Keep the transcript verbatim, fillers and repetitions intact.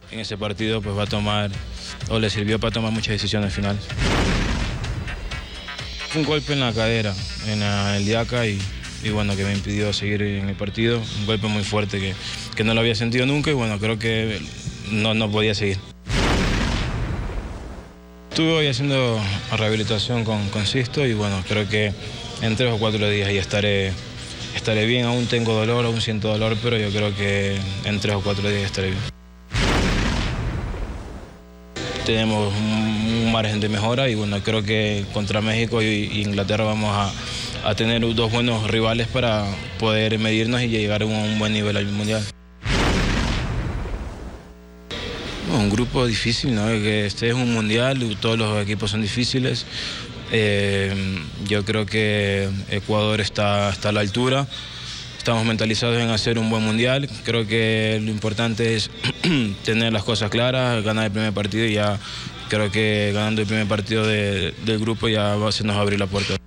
En ese partido pues va a tomar, o le sirvió para tomar muchas decisiones finales. Un golpe en la cadera, en la, el diaca y, y bueno, que me impidió seguir en el partido. Un golpe muy fuerte que, que no lo había sentido nunca y bueno, creo que no, no podía seguir. Estuve hoy haciendo rehabilitación con, con Sisto y bueno, creo que en tres o cuatro días ya estaré, estaré bien. Aún tengo dolor, aún siento dolor, pero yo creo que en tres o cuatro días estaré bien. Tenemos un margen de mejora y bueno, creo que contra México y Inglaterra vamos a, a tener dos buenos rivales para poder medirnos y llegar a un buen nivel al Mundial. Un grupo difícil, ¿no? Que este es un Mundial, todos los equipos son difíciles. Eh, yo creo que Ecuador está, está a la altura. Estamos mentalizados en hacer un buen mundial. Creo que lo importante es tener las cosas claras, ganar el primer partido y ya creo que ganando el primer partido de, del grupo ya se nos va a abrir la puerta.